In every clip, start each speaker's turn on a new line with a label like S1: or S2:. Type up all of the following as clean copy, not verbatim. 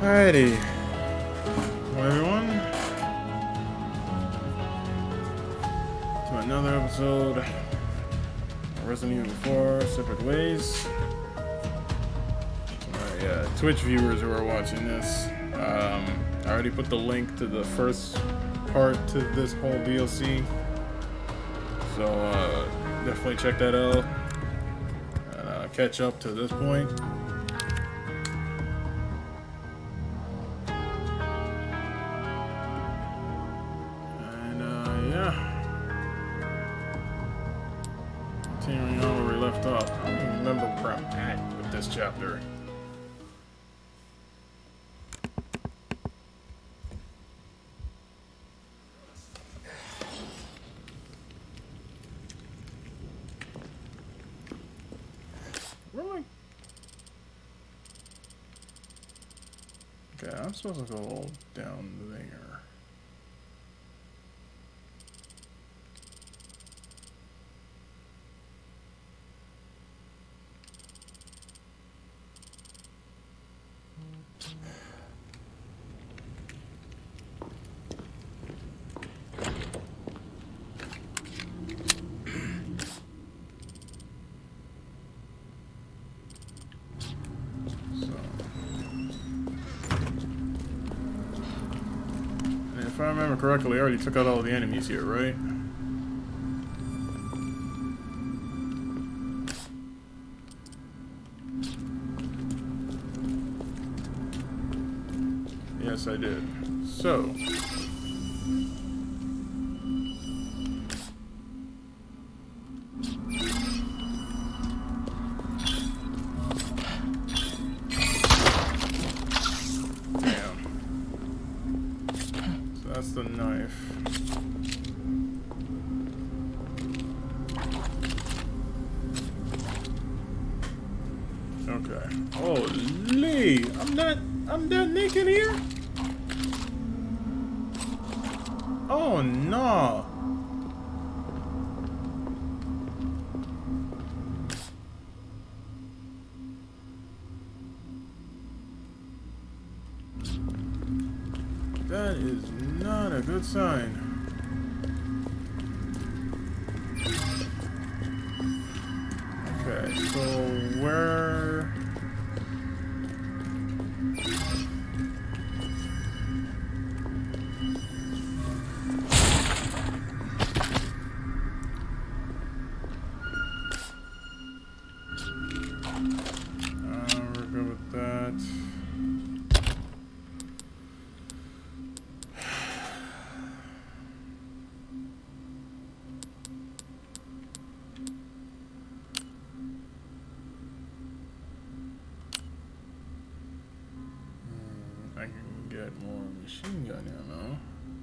S1: Alrighty. Hello everyone. To another episode of Resident Evil 4 Separate Ways. To my Twitch viewers who are watching this, I already put the link to the first part to this whole DLC. So definitely check that out and catch up to this point. Continuing on where we left off. I don't even remember where I'm at with this chapter. Where am I? Okay, I'm supposed to go down there. If I remember correctly, I already took out all the enemies here, right? Yes, I did. So... that's the knife. Okay. Holy! I'm that naked here? Oh no! That is not a good sign. Okay, so where... we're good with that. I can get more machine gun ammo.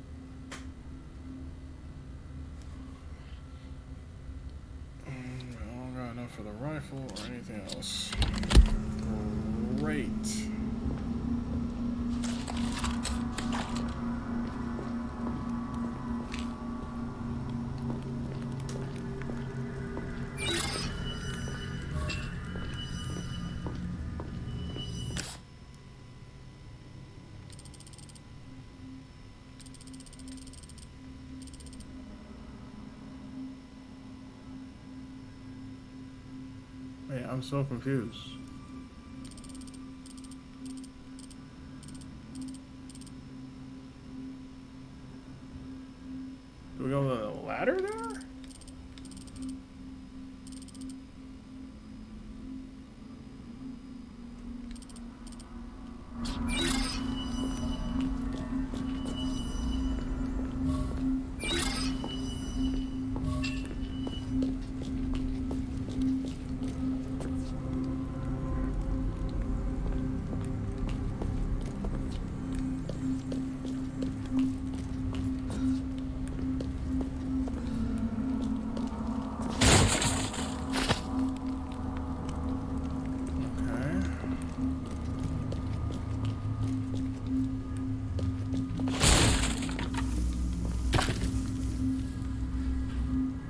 S1: I don't got enough for the rifle or anything else. Great. Wait, I'm so confused. Do we go to the ladder there?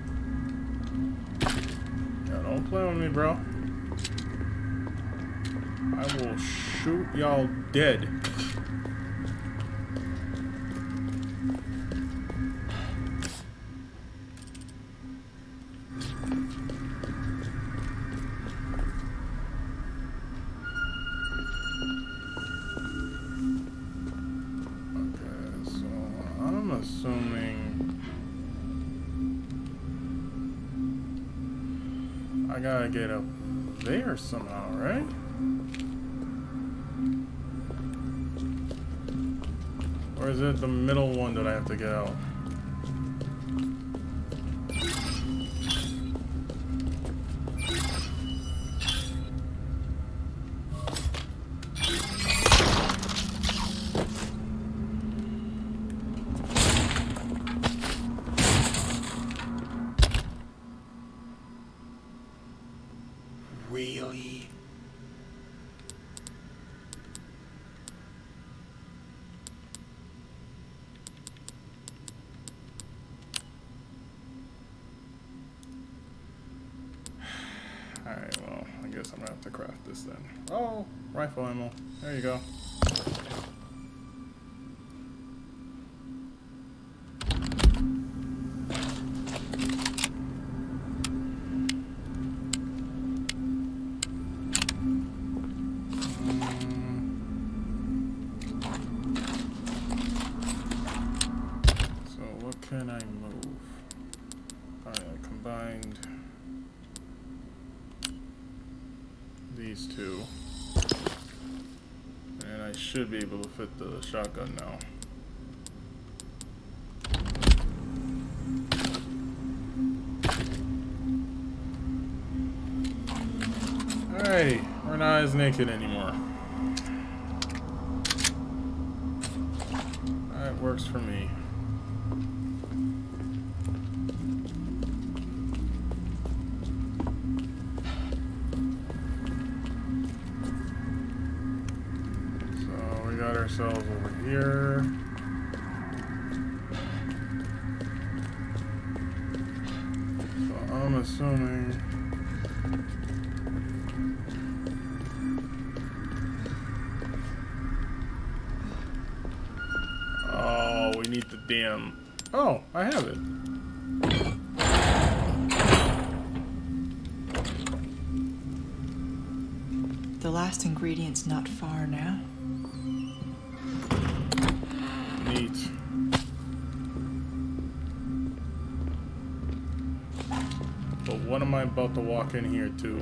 S1: Play with me, bro. I will shoot y'all dead. I gotta get up there somehow, right? Or is it the middle one that I have to get out?
S2: Really?
S1: Alright, well, I guess I'm gonna have to craft this then. Oh, rifle ammo. There you go. Can I move? Alright, I combined these two. And I should be able to fit the shotgun now. Alright, we're not as naked anymore. That works for me. Ourselves over here. So I'm assuming oh, we need the damn oh, I have it.
S3: The last ingredient's not far now.
S1: Neat. But what am I about to walk in here to?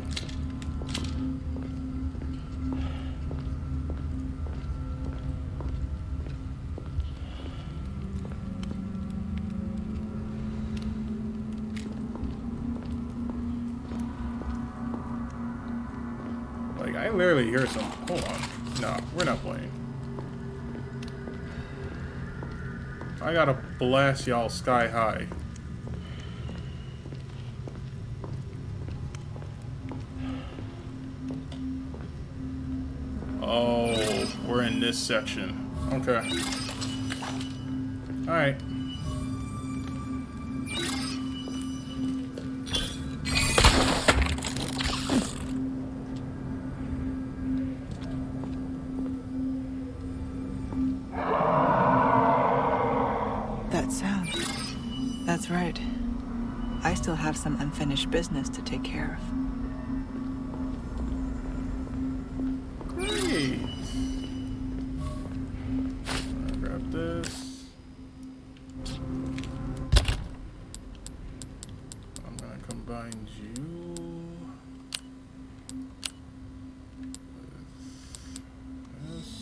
S1: Like, I literally hear some. Hold on. No, we're not playing. I gotta blast y'all sky high. Oh, we're in this section. Okay. Alright.
S3: That's right. I still have some unfinished business to take care of.
S1: Great. I'll grab this. I'm gonna combine you with this.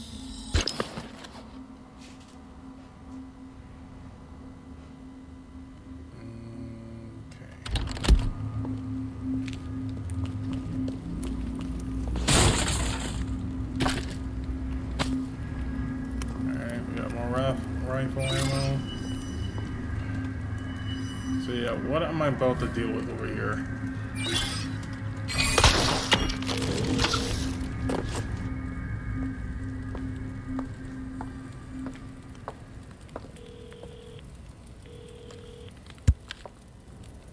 S1: Rifle ammo. So yeah, what am I about to deal with over here?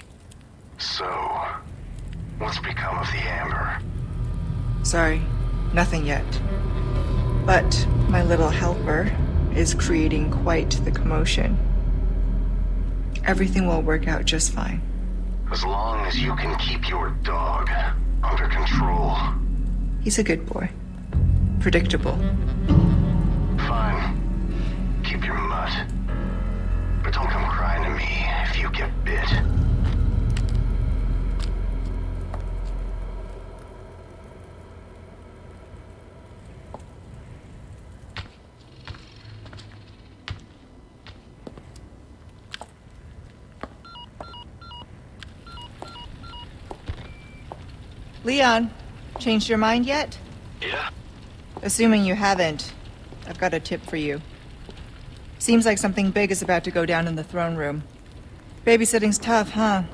S2: So, what's become of the amber?
S3: Sorry, Nothing yet. But my little helper is creating quite the commotion. Everything will work out just fine.
S2: As long as you can keep your dog under control.
S3: He's a good boy. Predictable.
S2: Fine. Keep your mutt. But don't come crying to me if you get bit.
S3: Leon, changed your mind yet?
S2: Yeah?
S3: Assuming you haven't, I've got a tip for you. Seems like something big is about to go down in the throne room. Babysitting's tough, huh?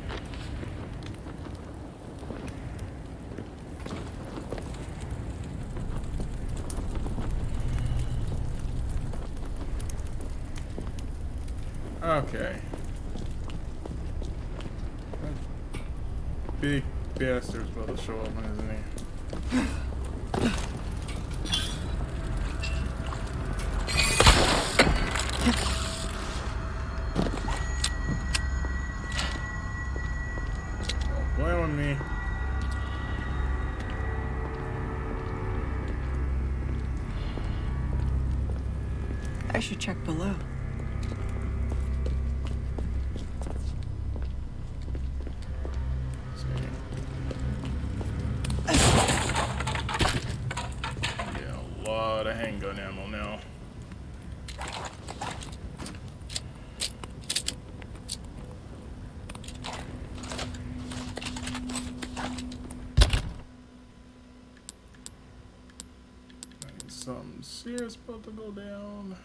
S1: Okay. That big bastard's about to show up, isn't he? Don't blame on me.
S3: I should check below.
S1: Handgun ammo now. Something serious about to go down.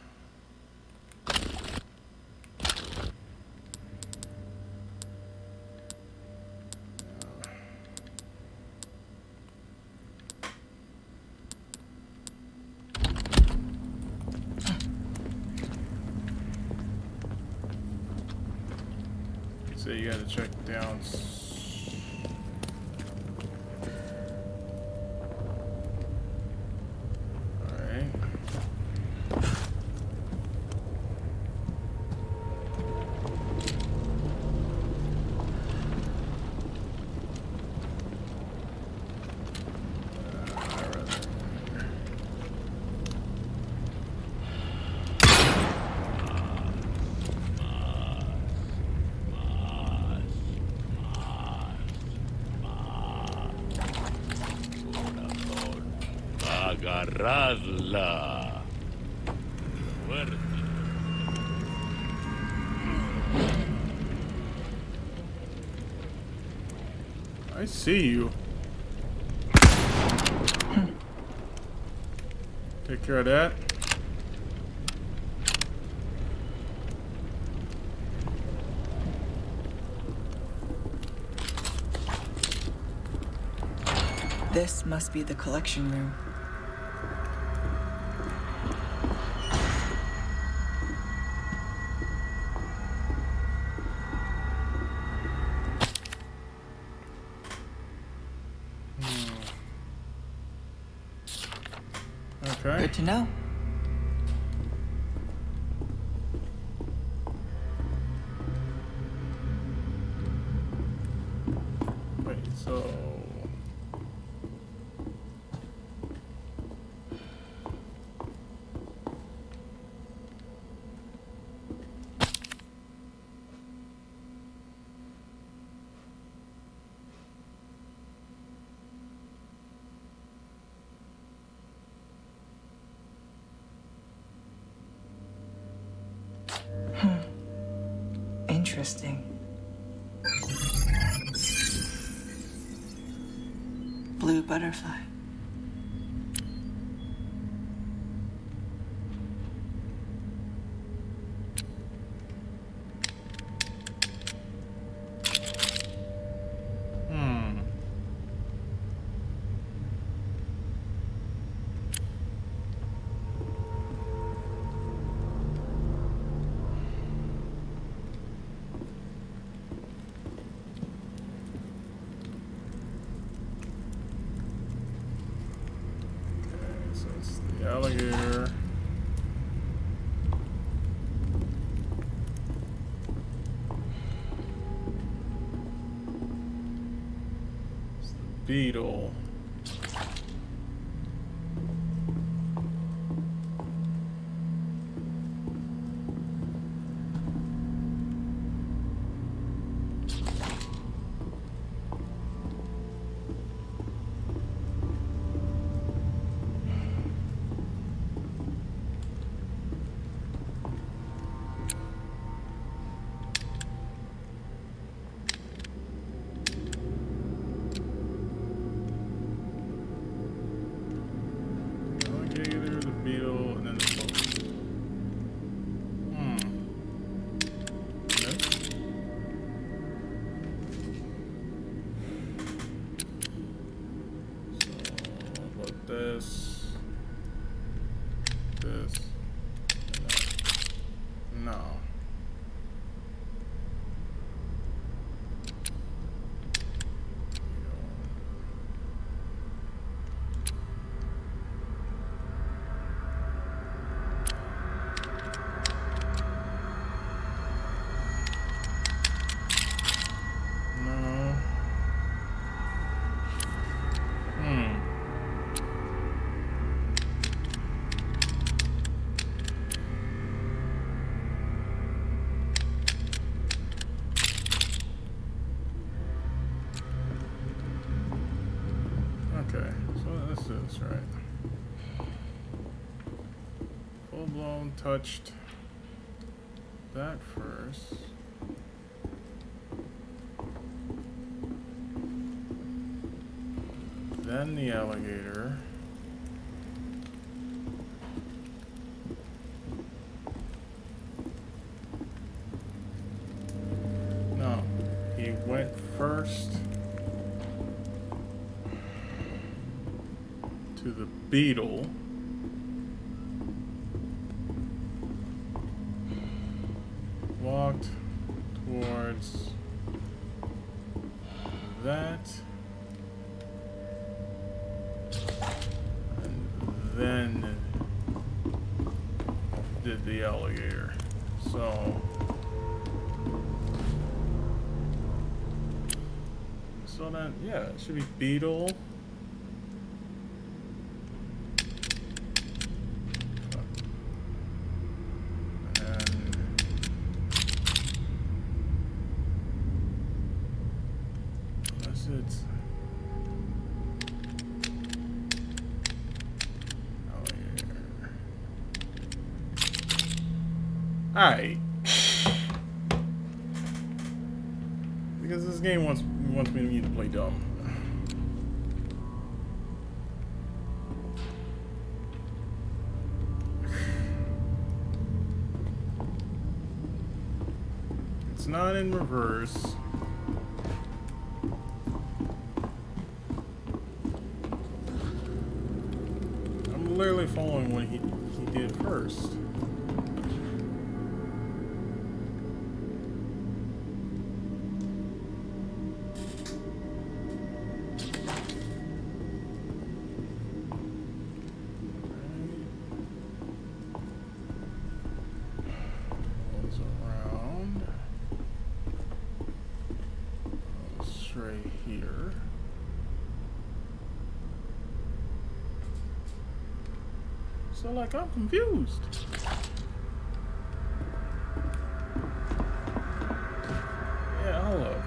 S1: So you gotta check down. Alright.
S4: Agarradla. Fuerte.
S1: I see you. Take care of that.
S3: This must be the collection room.
S1: Okay.
S3: Good to know.
S1: Wait, so...
S3: Interesting. Blue butterfly.
S1: alligator. It's the beetle. Okay, so this is right. Full blown touched that first. Then the alligator. No, he went first to the beetle. Walked towards that. And then did the alligator. So then, yeah, it should be beetle. Alright. Because this game wants me to play dumb. It's not in reverse. I'm literally following what he did first. Here. So, like, I'm confused. Yeah, hold up.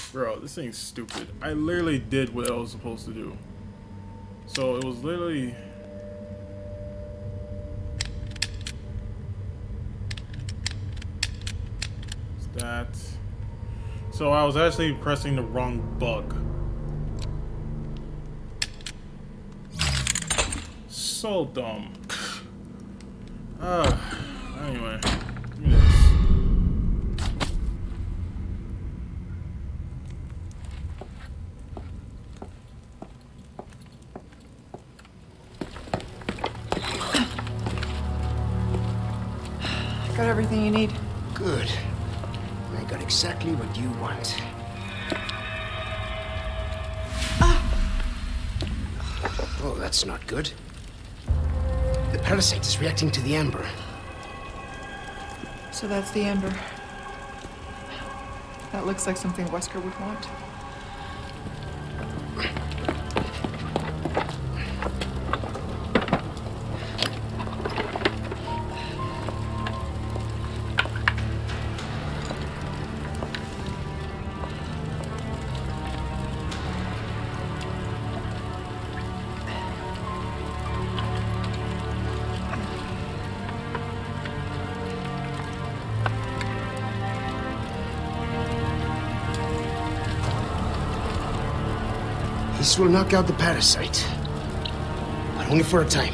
S1: Bro, this thing's stupid. I literally did what I was supposed to do. So it was literally... that. So I was actually pressing the wrong bug. So dumb. Anyway, give me this.
S3: Got everything you need.
S5: Good. I got exactly what you want. Oh, that's not good. The parasite is reacting to the amber.
S3: So that's the amber. That looks like something Wesker would want.
S5: This will knock out the parasite. But only for a time.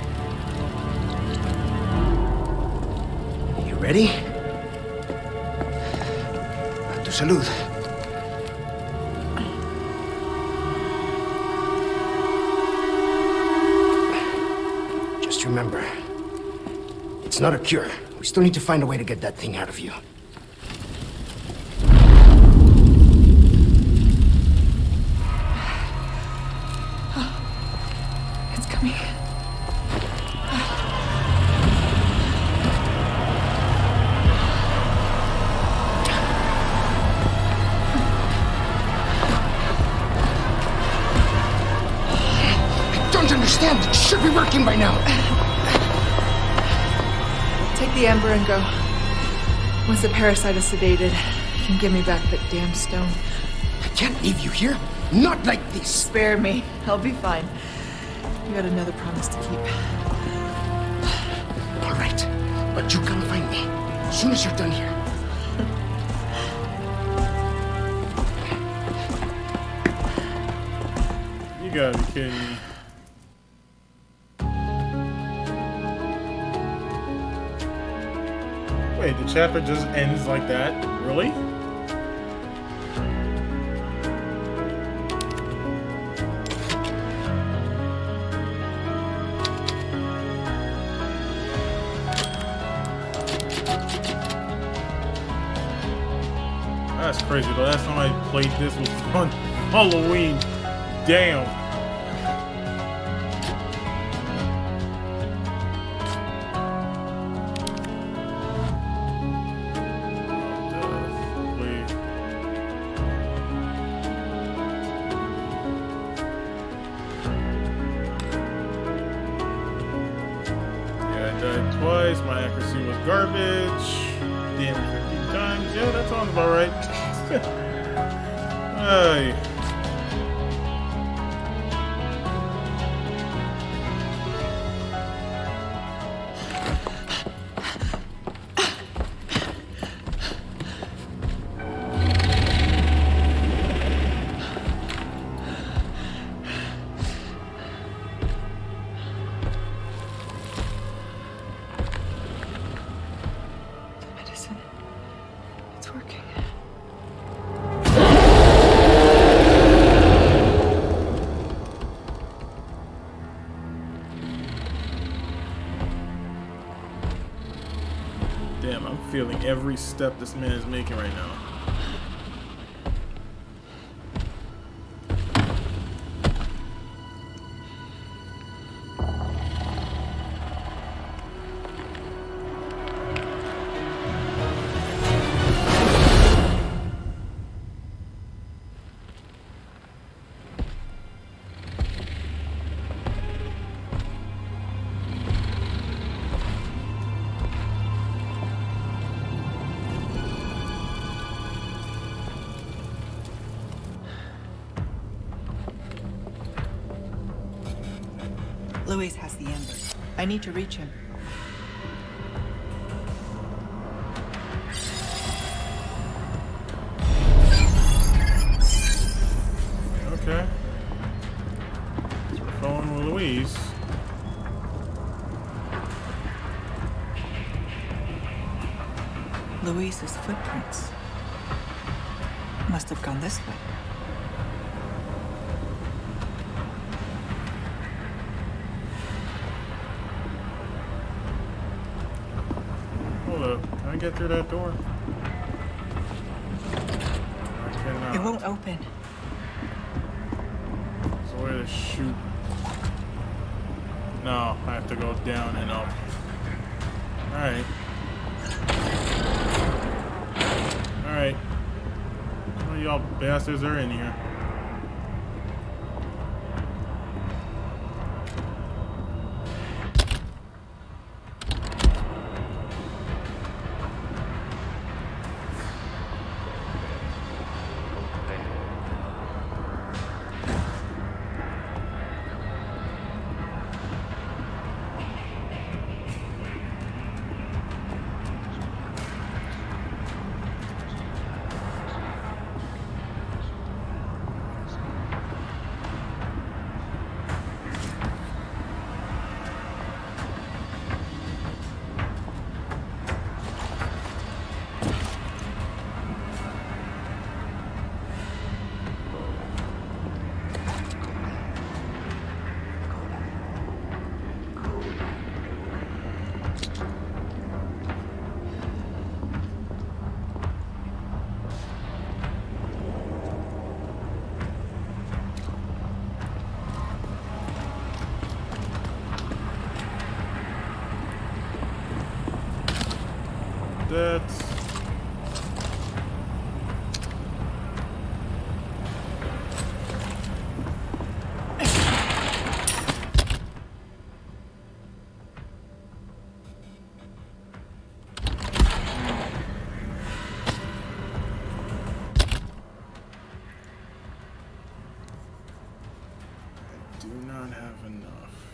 S5: You ready? A tu salud. Just remember, it's not a cure. We still need to find a way to get that thing out of you. It should be working by now.
S3: Take the amber and go. Once the parasite is sedated, you can give me back that damn stone.
S5: I can't leave you here. Not like this.
S3: Spare me. I'll be fine. You got another promise to keep.
S5: All right. But you come find me as soon as you're done here.
S1: You gotta be kidding me. Wait, the chapter just ends like that? Really? That's crazy. The last time I played this was on Halloween. Damn. Twice, my accuracy was garbage. Damn, 15 times. Yeah, that sounds about right. Hey. Damn, I'm feeling every step this man is making right now.
S3: Luis has the embers. I need to reach him.
S1: Okay. So we're following with Luis.
S3: Luis's footprints. Must have gone this way.
S1: Hold up. Can I get through that door? I cannot.
S3: It won't open.
S1: There's a way to shoot. No, I have to go down and up. Alright. Alright. Some of y'all bastards are in here. That's... I do not have enough.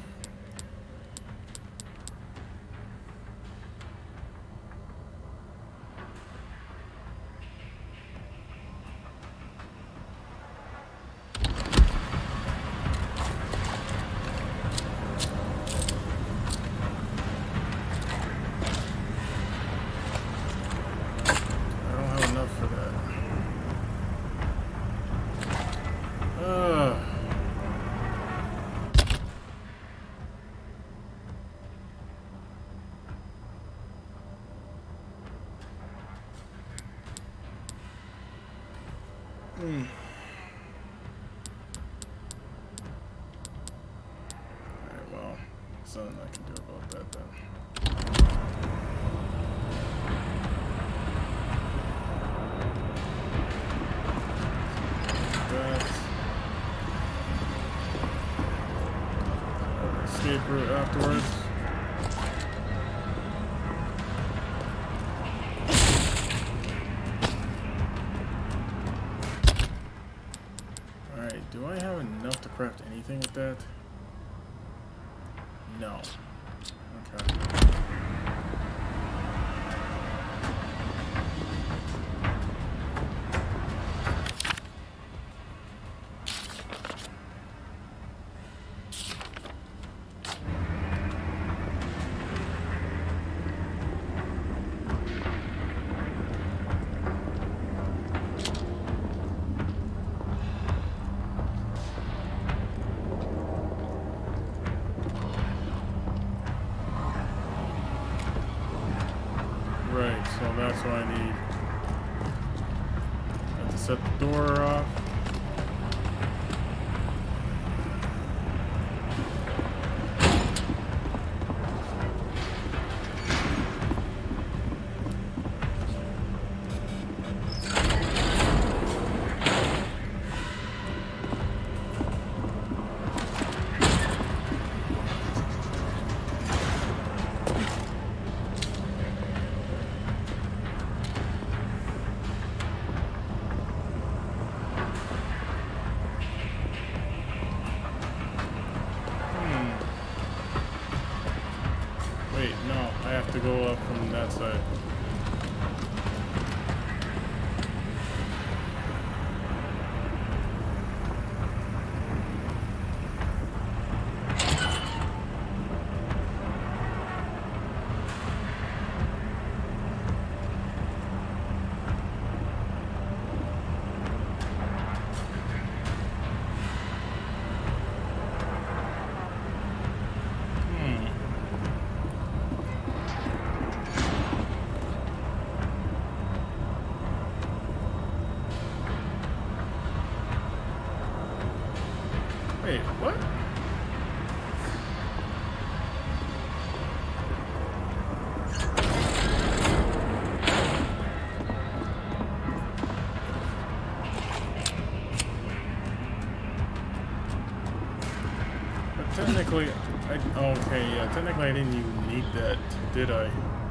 S1: Alright, well, there's nothing I can do about that then. Escape route afterwards. Alright, do I have enough to craft anything with that? No. Okay. Right, so that's what I need. I have to set the door off. outside. Wait, what? But technically, okay, yeah, technically I didn't even need that, did I?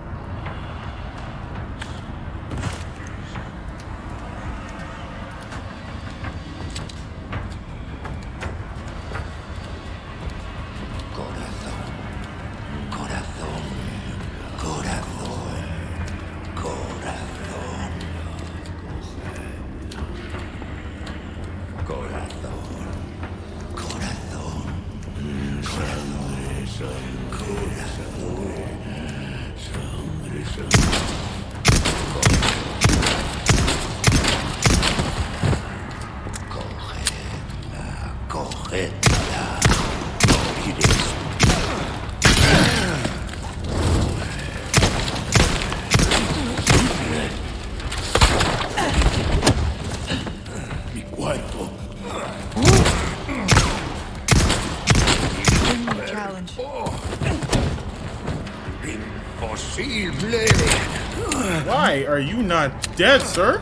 S1: Why are you not dead, sir?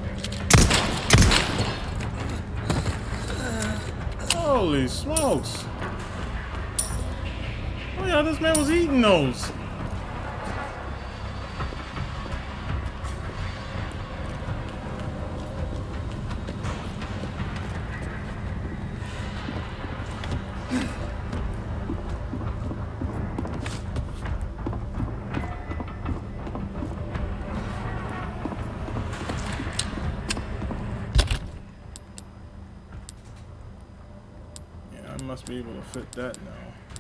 S1: Holy smokes. Oh yeah, this man was eating those. Must be able to fit that now.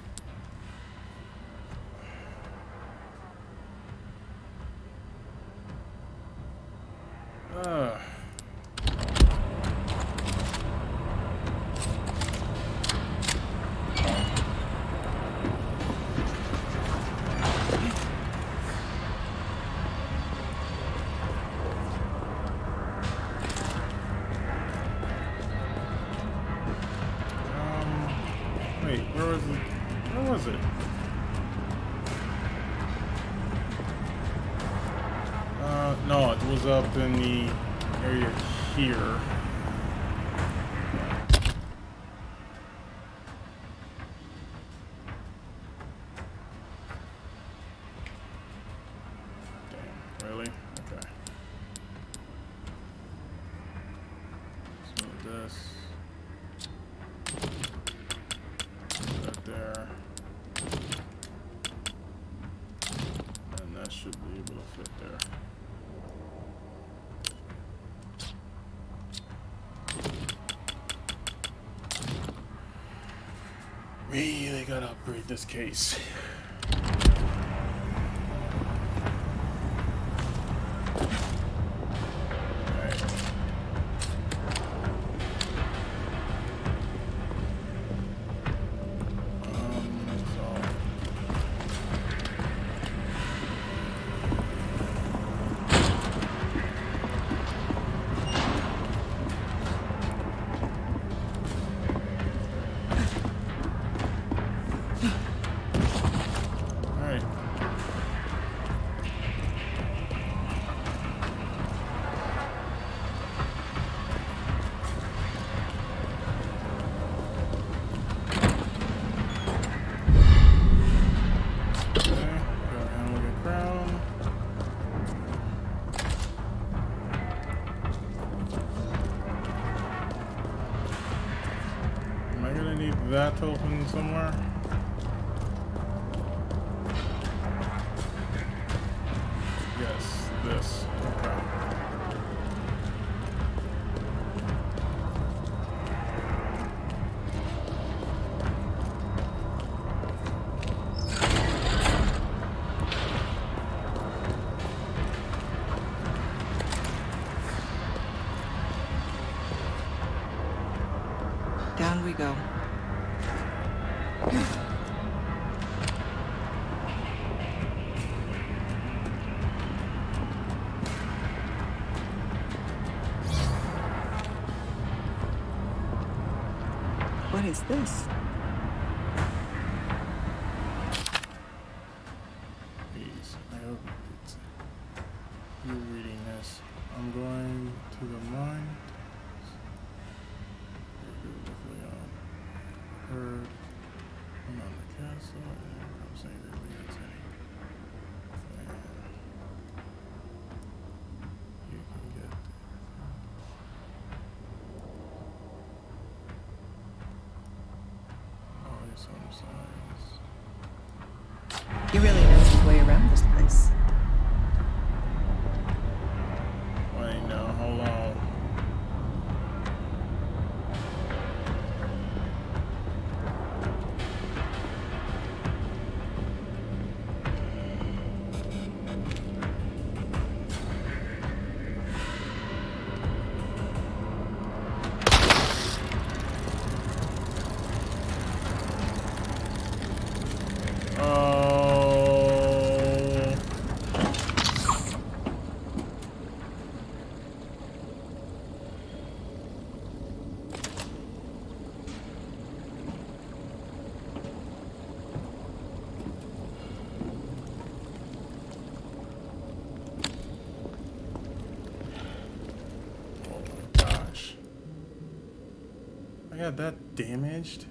S1: Wait, where was it? Where was it? No, it was up in the area here. Damn, really? Okay. Let's move this. There, and that should be able to fit there. Really gotta upgrade this case. That open somewhere. this. Okay.
S3: Down we go. What is this?
S1: Please, I hope it's you reading this. I'm going to the mine. Heard I'm on the castle and I'm saying that Leon's any. You can get always some signs.
S3: He really knows his way around this place.
S1: Wait, no, hold on. I got that damaged.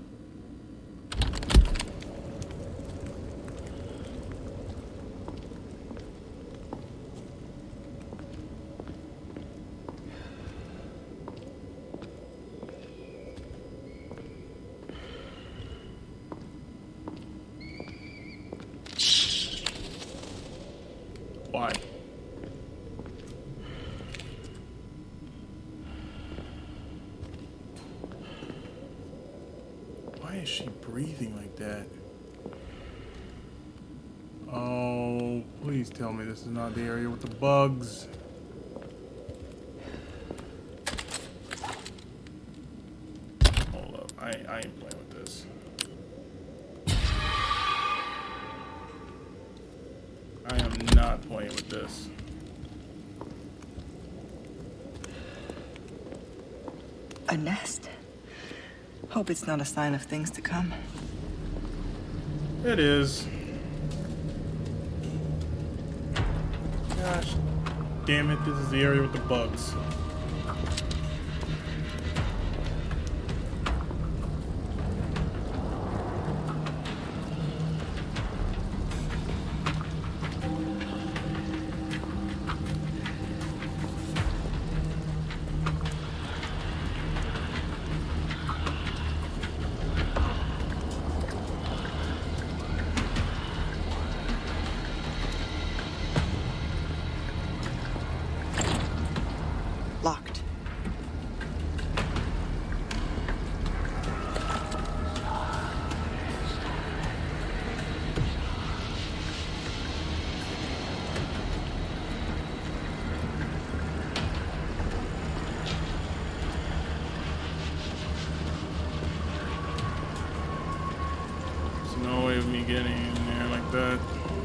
S1: Why? Why is she breathing like that? Oh, please tell me this is not the area with the bugs. Hold up, I ain't playing with this. I am not playing with this.
S3: A nest. Hope it's not a sign of things to come.
S1: It is. Gosh damn it, this is the area with the bugs.
S3: Locked.
S1: There's no way of me getting in there like that.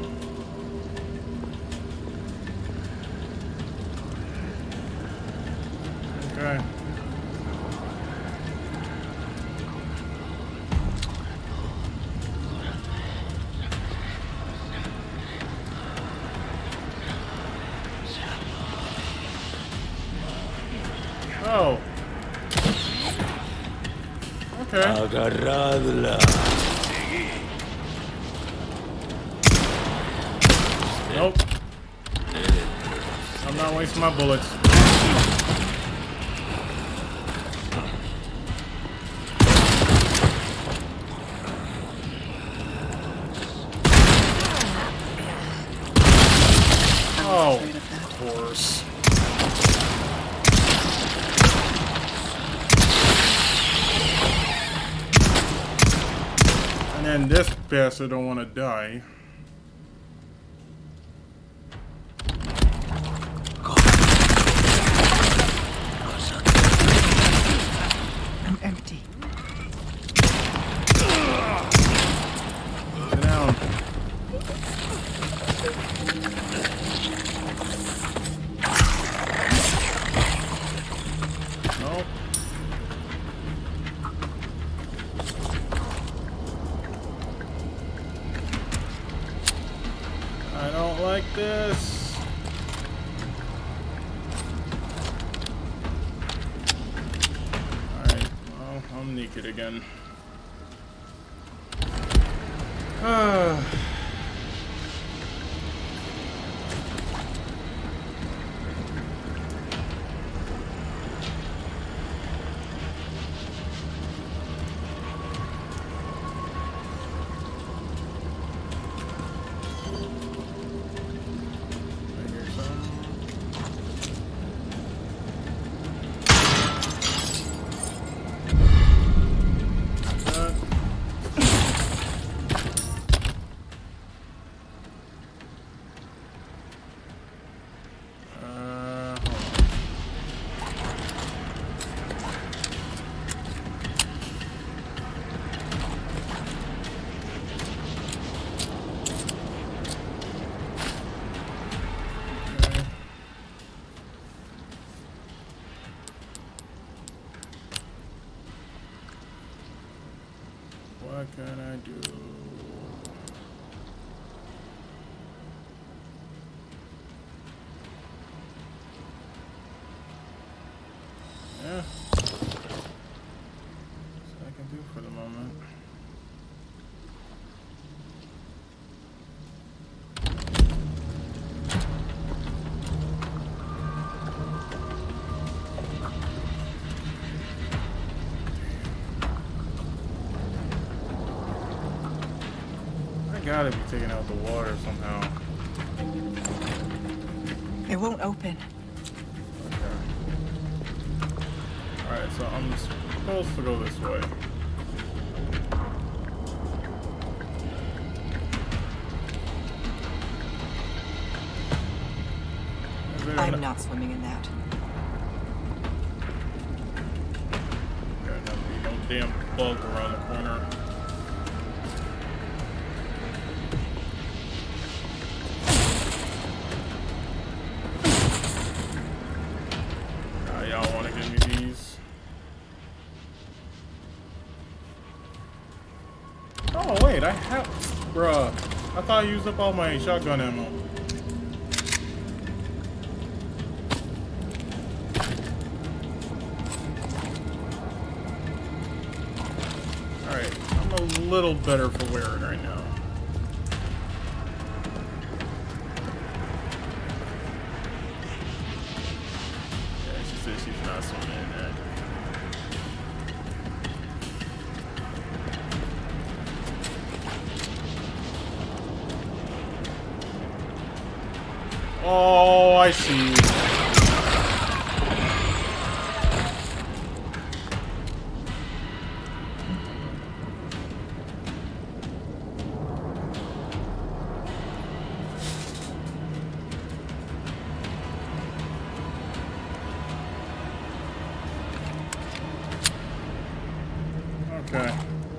S1: Okay. Oh. Okay.
S4: Agarradla.
S1: Nope. I'm not wasting my bullets.
S3: I was afraid of that.
S1: And this bastard don't want to die.
S3: I'm empty.
S1: Sit down. Nope. I don't like this. Alright, well, I'm naked again. What can I do? Yeah. That's what I can do for the moment. Gotta be taking out the water somehow.
S3: It won't open.
S1: Okay. Alright, so I'm supposed to go this way.
S3: I'm not swimming in that.
S1: There's gonna be no damn bug around the corner. Y'all want to give me these? Oh wait, I have, bruh. I thought I used up all my shotgun ammo. Alright, I'm a little better for wearing right now. She's not swimming in that. Oh, I see. Okay.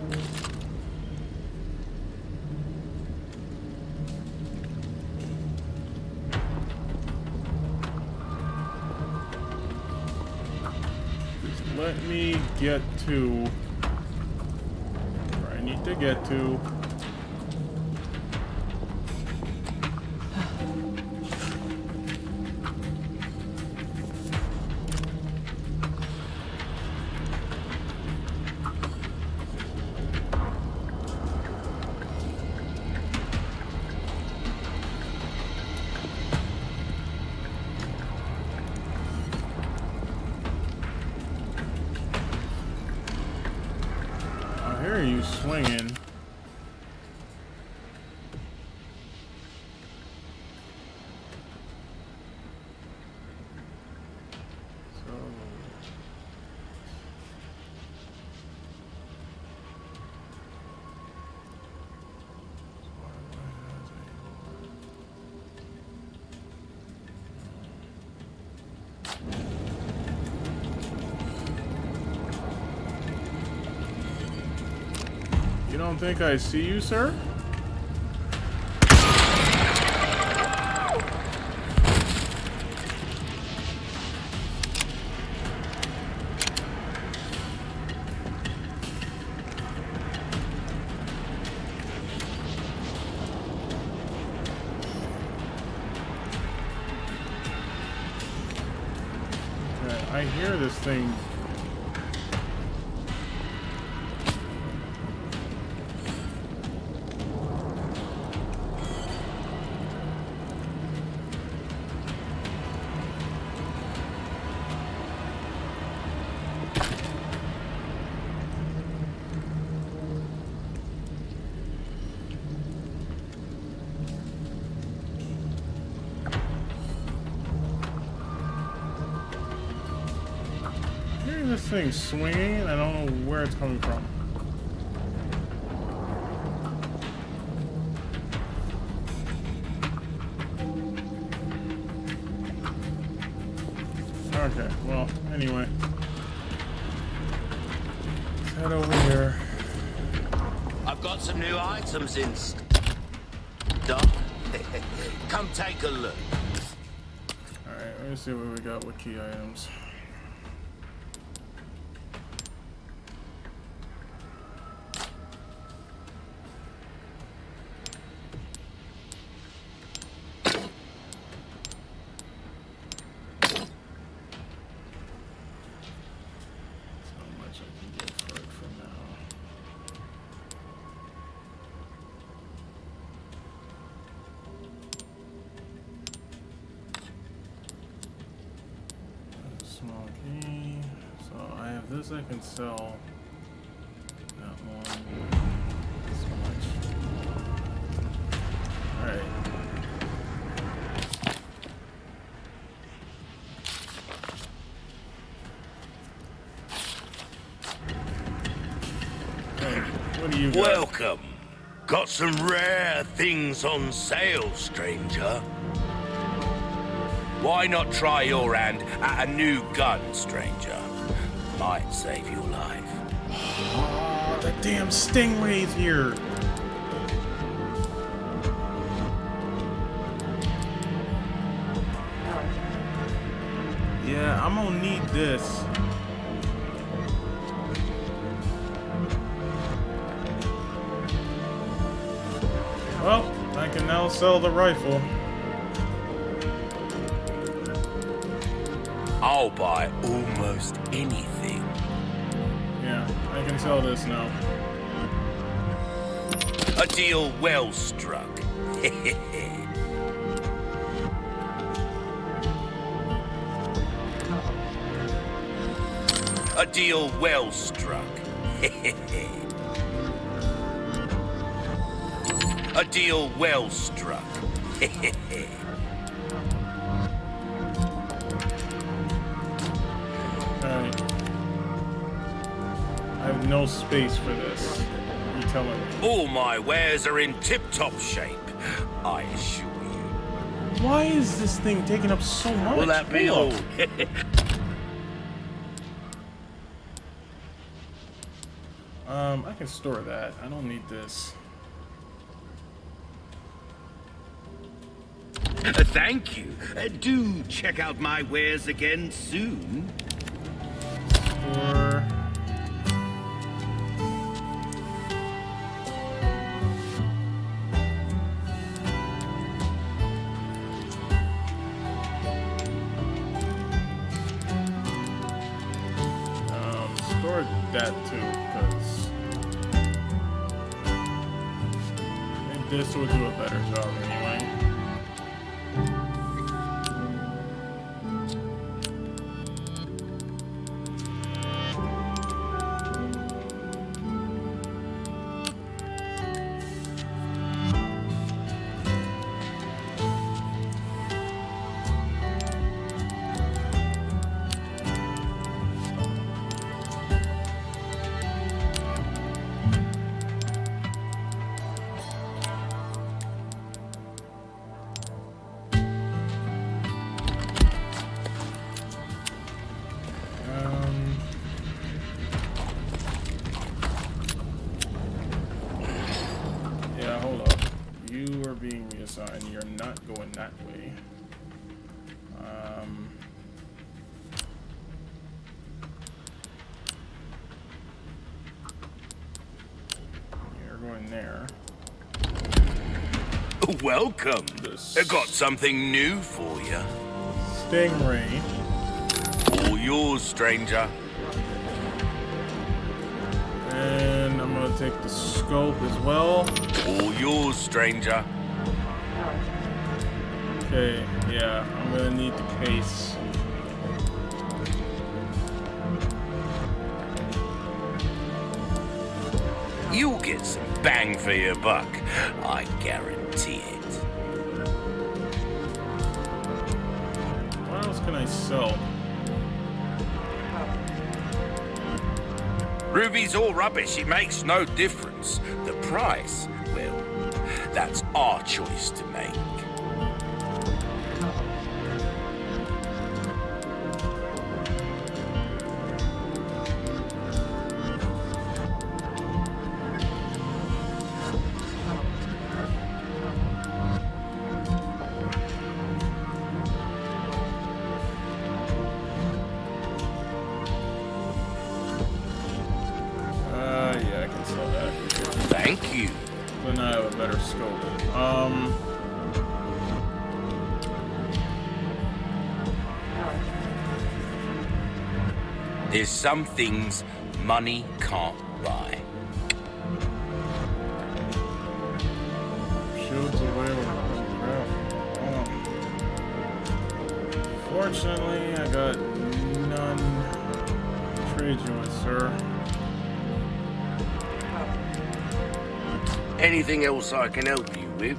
S1: Just let me get to where I need to get to. Are you swinging? So don't think I see you, sir? I hear this thing. This thing swinging, I don't know where it's coming from. Okay, well, anyway. Let's head over here.
S6: I've got some new items in stock. Come take a look.
S1: Alright, let me see what we got with key items. Small key. So I have this I can sell. That one. This much. Alright. Hey, what do you got?
S6: Welcome. Got some rare things on sale, stranger. Why not try your hand at a new gun, stranger? Might save your life.
S1: Oh, the damn stingray's here. Yeah, I'm gonna need this. Well, I can now sell the rifle.
S6: I'll buy almost anything.
S1: Yeah, I can sell this now.
S6: A deal well struck. A deal well struck. A deal well struck.
S1: Alright. I have no space for this. You telling me?
S6: All my wares are in tip-top shape, I assure you.
S1: Why is this thing taking up so much?
S6: Will that be all?
S1: I can store that. I don't need this.
S6: Thank you. Do check out my wares again soon.
S1: Store. Store that too, because I think this will do a better job anyway. go in there.
S6: Welcome. I got something new for you.
S1: Stingray.
S6: All yours, stranger.
S1: And I'm gonna take the scope as well.
S6: All yours, stranger.
S1: Okay, yeah, I'm gonna need the case.
S6: You'll get some bang for your buck. I guarantee it.
S1: What else can I sell?
S6: Ruby's all rubbish. It makes no difference. The price, well, that's our choice to make.
S1: Yeah, I can sell that.
S6: Thank you.
S1: Then I have a better scope.
S6: There's some things money can't buy.
S1: Shields away with crap. Fortunately, I got none to trade you with, sir.
S6: Anything else I can help you with?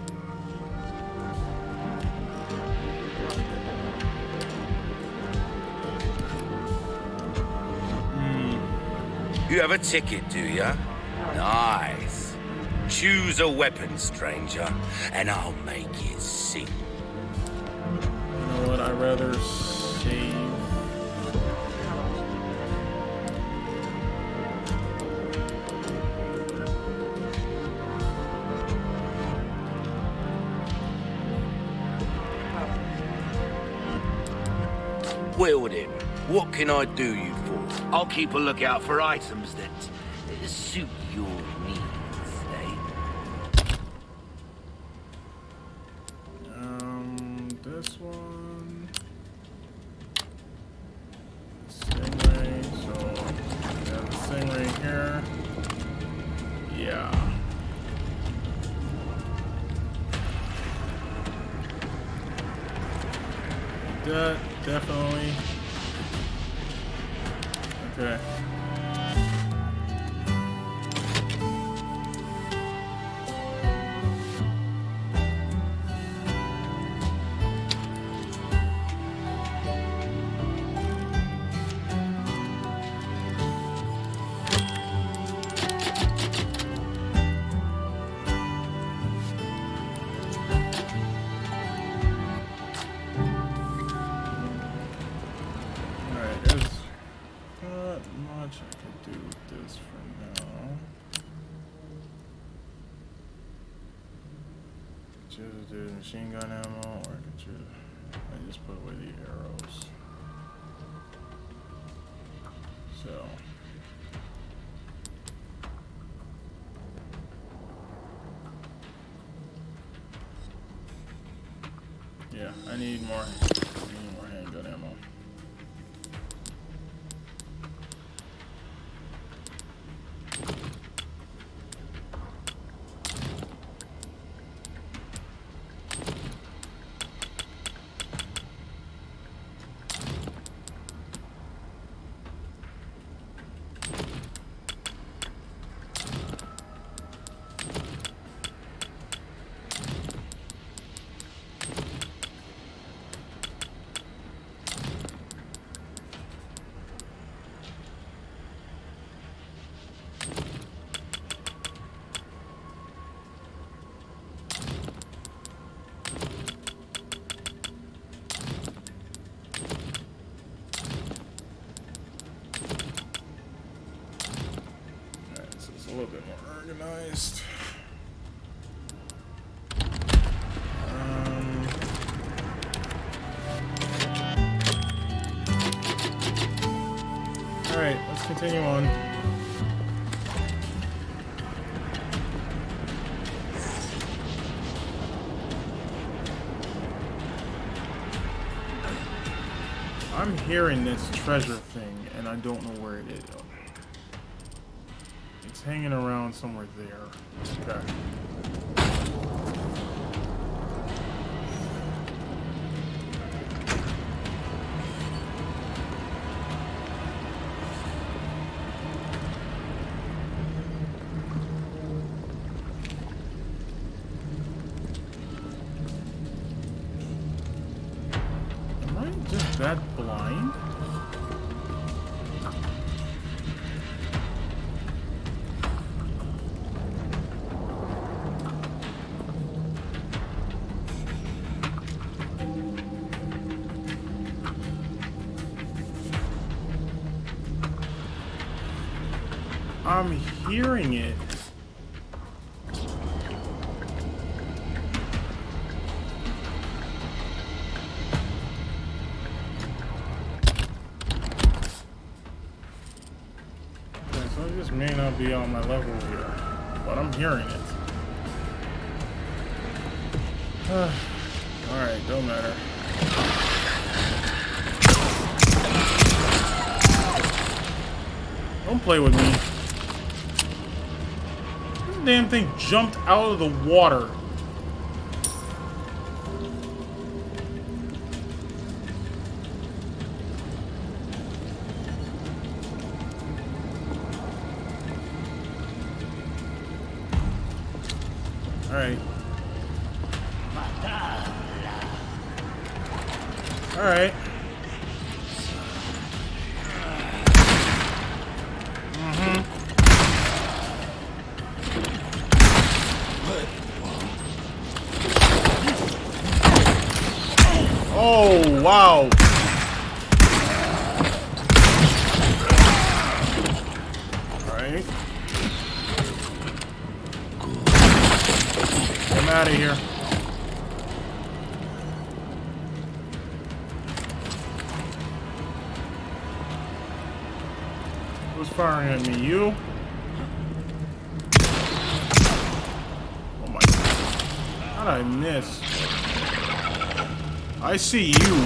S6: You have a ticket, do ya? Nice. Choose a weapon, stranger, and I'll make it sing.
S1: You know what? I'd rather save.
S6: Well then, what can I do you for? I'll keep a lookout for items that suit your needs, eh?
S1: This one. Stingray, so yeah, the Stingray here. Yeah. That definitely. Okay. Machine gun ammo, or could you? I just put away the arrows. So. Yeah, I need more handgun ammo. A little bit more organized. All right, let's continue on. I'm hearing this treasure thing, and I don't know where it is. It's hanging around somewhere there. Okay. That blind? I'm hearing it. This may not be on my level here, but I'm hearing it. Alright, don't matter. Don't play with me. This damn thing jumped out of the water. Alright. Alright. Oh, wow. Alright. I'm out of here. Who's firing at me? You? Oh my God. How did I miss? I see you.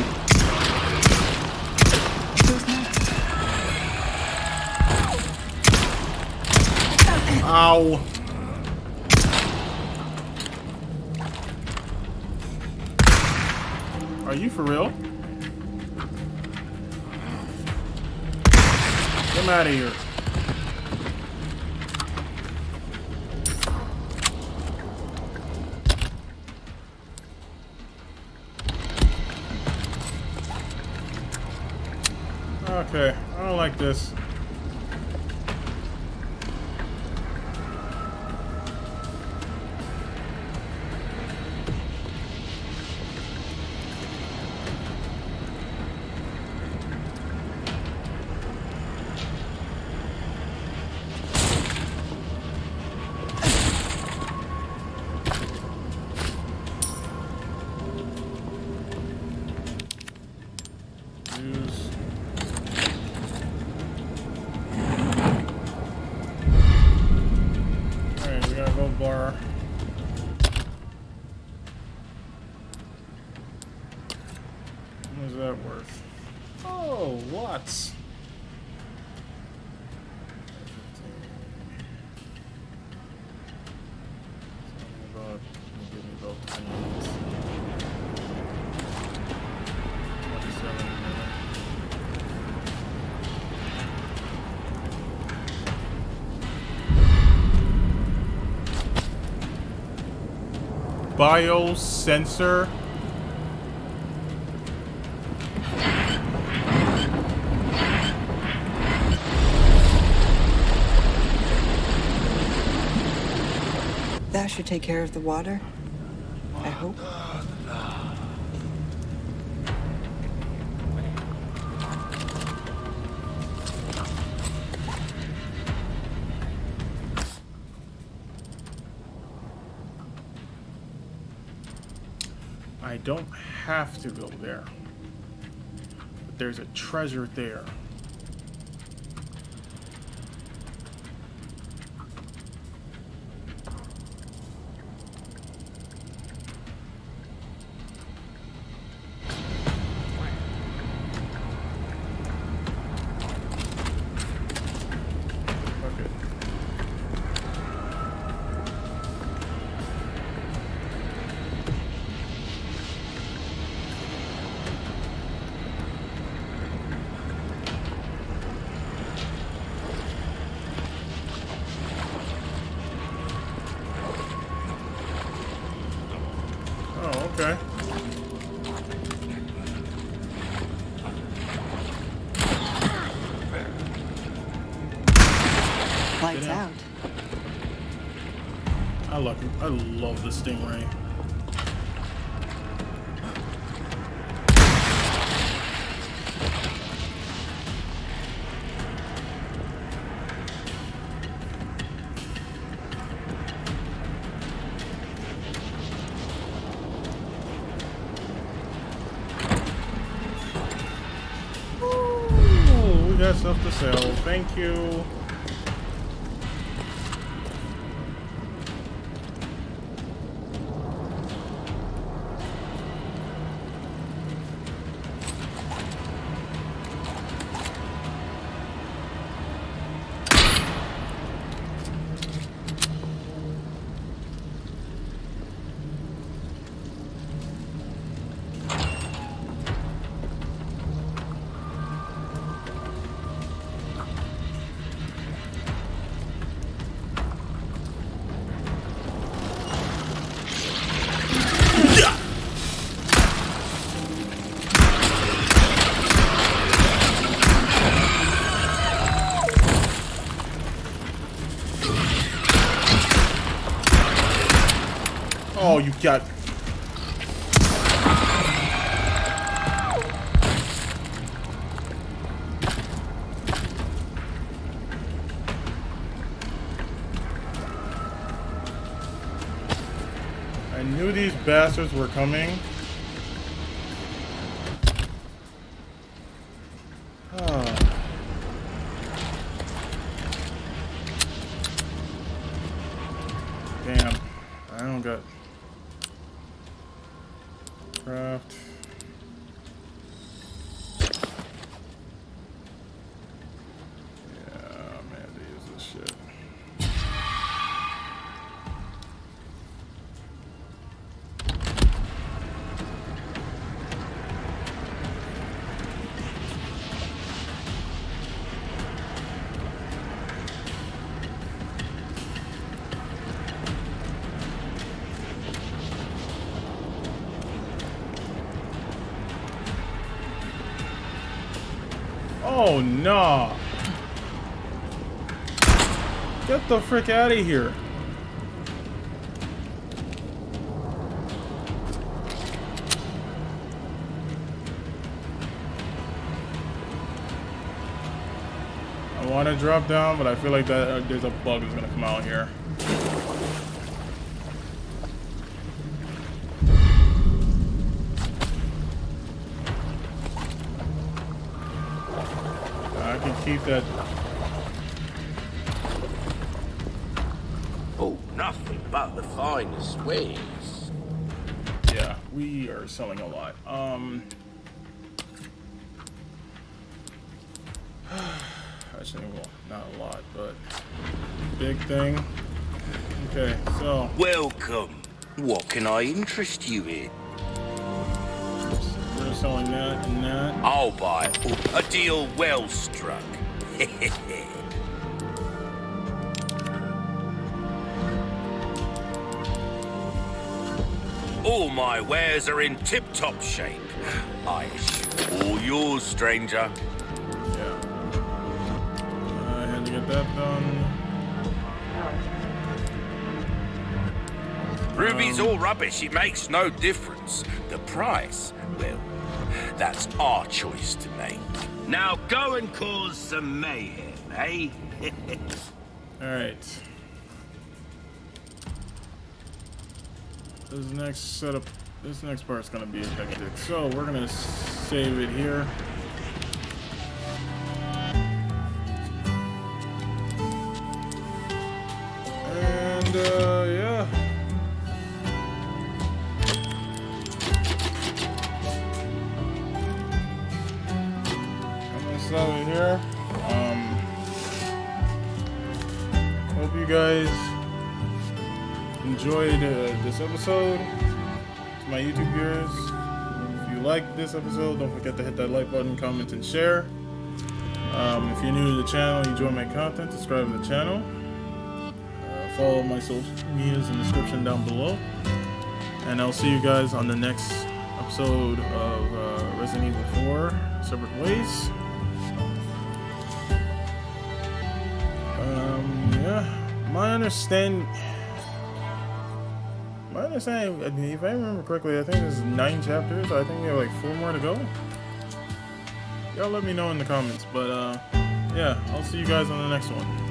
S1: Ow. Are you for real? Get out of here. Okay, I don't like this. What is that worth? Oh, lots. Give me about 10 minutes. 27 minutes. Biosensor.
S3: That should take care of the water, I hope.
S1: I don't have to go there, but there's a treasure there. Okay.
S3: Lights out.
S1: I love the Stingray. Ooh, we got stuff to sell. Thank you. Oh, you got... I knew these bastards were coming. Oh. Damn. I don't got... Craft. Yeah, man, they use this shit. Oh, no. Get the frick out of here. I want to drop down, but I feel like that there's a bug that's going to come out here. I can keep that.
S6: Oh, nothing but the finest wares.
S1: Yeah, we are selling a lot. Actually, well, not a lot, but big thing. Okay, so.
S6: Welcome. What can I interest you in?
S1: We're selling that and that.
S6: I'll buy a deal well struck. All my wares are in tip-top shape. I assure all yours, stranger.
S1: Yeah. I had to get that done.
S6: Ruby's all rubbish. It makes no difference. The price, well, that's our choice to make. Now go and cause some mayhem, eh?
S1: Alright. This next part's gonna be hectic. So we're gonna save it here. And yeah. I'm gonna stop it here. Hope you guys enjoyed this episode. To my YouTube viewers, if you liked this episode, don't forget to hit that like button, comment, and share. If you're new to the channel, you enjoy my content, subscribe to the channel. Follow my social medias in the description down below. And I'll see you guys on the next episode of Resident Evil 4, Separate Ways. Yeah, my understanding, if I remember correctly, I think there's 9 chapters. I think we have like 4 more to go. Y'all let me know in the comments, but yeah, I'll see you guys on the next one.